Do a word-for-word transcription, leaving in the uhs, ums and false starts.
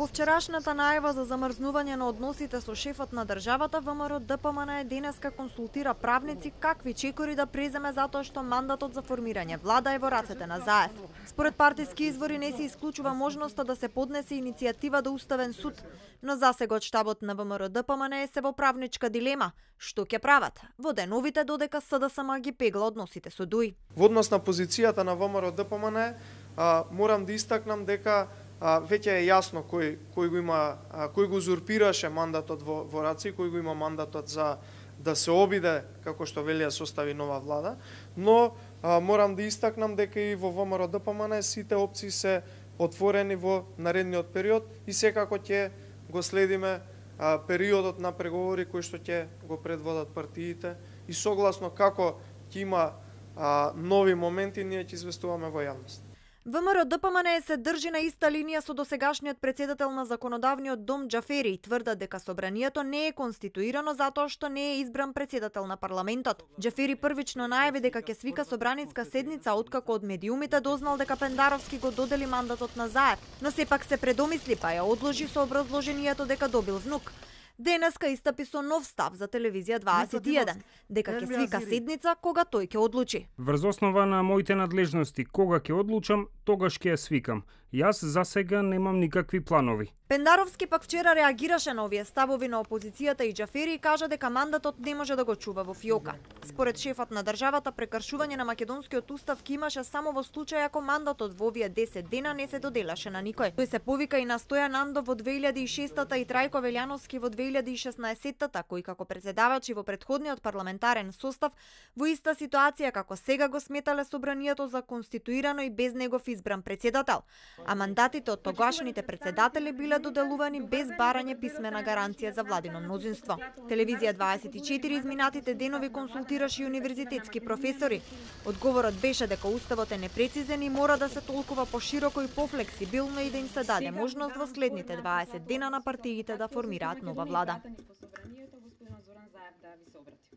По вчерашната најава за замрзнување на односите со шефот на државата, ВМРО Д П М Н денеска консултира правници какви чекори да преземе затоа што мандатот за формирање влада е во рацете на Заев. Според партиски извори не се исклучува можноста да се поднесе иницијатива до Уставен суд, но засега од штабот на ВМРО Д П М Н се во правничка дилема. Што ќе прават? Во деновите додека С Д С М ги пегла односите со Д У И. Во однос на позицијата на ВМРО Д П М Н, а, морам да истакнам дека а, веќе е јасно кој кој го има а, кој го узурпираше мандатот во во раци, кој го има мандатот за да се обиде, како што велија, состави нова влада, но а, морам да истакнам дека и во ВМРО Д П М Н сите опции се отворени во наредниот период и секако ќе го следиме а, периодот на преговори кои што ќе го предводат партиите и согласно како ќе има а, нови моменти, ние ќе известуваме во јавност. ВМРО Д П М Н се држи на иста линија со досегашниот председател на законодавниот дом Џафери и тврдат дека собранието не е конституирано затоа што не е избран председател на парламентот. Џафери првично најави дека ќе свика собраниска седница откако од медиумите дознал дека Пендаровски го додели мандатот на Заев, но сепак се предомисли па ја одложи со образложението дека добил внук. Денеска истапи со нов став за телевизија дваесет и еден, дека ќе свика седница кога тој ќе одлучи. Врз основа на моите надлежности, кога ќе одлучам, тогаш ќе ја свикам. Јас за сега немам никакви планови. Пендаровски пак вчера реагираше на овие ставови на опозицијата и Џафери и кажа дека мандатот не може да го чува во фиока. Според шефот на државата, прекршување на македонскиот устав ќе имаше само во случај ако мандатот во овие десет дена не се доделаше на никој. Тој се повика и на Стојан Андов во две илјади и шестата и Трајко Велјановски во две илјади и шеснаесеттата, кои како председавачи во претходниот парламентарен состав во иста ситуација како сега го сметале собранието за конституирано и без негов избран председател, а мандатите од тогашните председатели биле доделувани без барање писмена гаранција за владино мнозинство. Телевизија дваесет и четири изминатите денови консултираше и универзитетски професори. Одговорот беше дека уставот е непрецизен и мора да се толкува пошироко и пофлексибилно и да им се даде можност во следните дваесет дена на партиите да формираат нова влада.